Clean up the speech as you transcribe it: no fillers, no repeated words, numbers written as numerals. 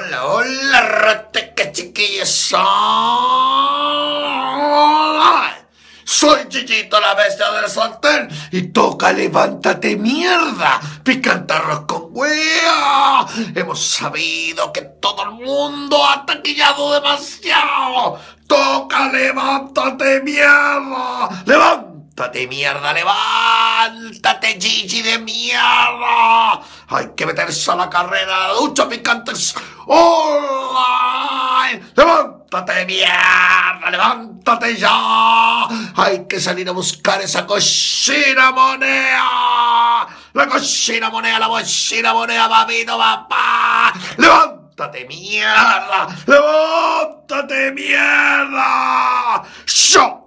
Hola, hola, rateca chiquillos. Soy Chichito, la bestia del sartén. Y toca levántate, mierda. Picante arroz con wea. Hemos sabido que todo el mundo ha taquillado demasiado. Toca levántate, mierda. Levántate, mierda, levántate, Gigi de mierda. Hay que meterse a la carrera, a la ducha, picantes. ¡Hola! ¡Levántate, mierda! ¡Levántate ya! Hay que salir a buscar esa cochina moneda. La cochina moneda, la cochina moneda, papito, papá. ¡Levántate, mierda! ¡Levántate, mierda! ¡Yo!